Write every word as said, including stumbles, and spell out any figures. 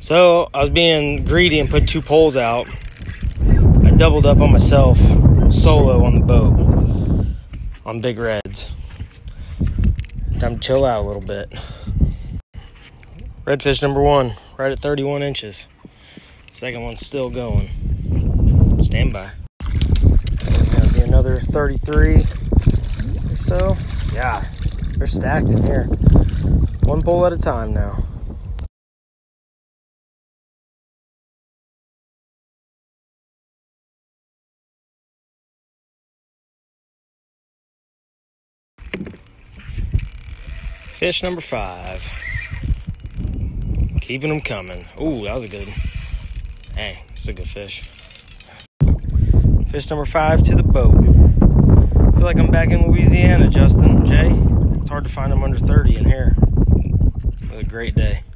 So I was being greedy and put two poles out. I doubled up on myself solo on the boat on big reds. Time to chill out a little bit. Redfish number one, right at thirty-one inches. Second one's still going. Stand by. That'll be another thirty-three or so. Yeah, they're stacked in here. One pole at a time now. Fish number five. Keeping them coming. Ooh, that was a good one. Hey, it's a good fish. Fish number five to the boat. I feel like I'm back in Louisiana, Justin, Jay. It's hard to find them under thirty in here. It was a great day.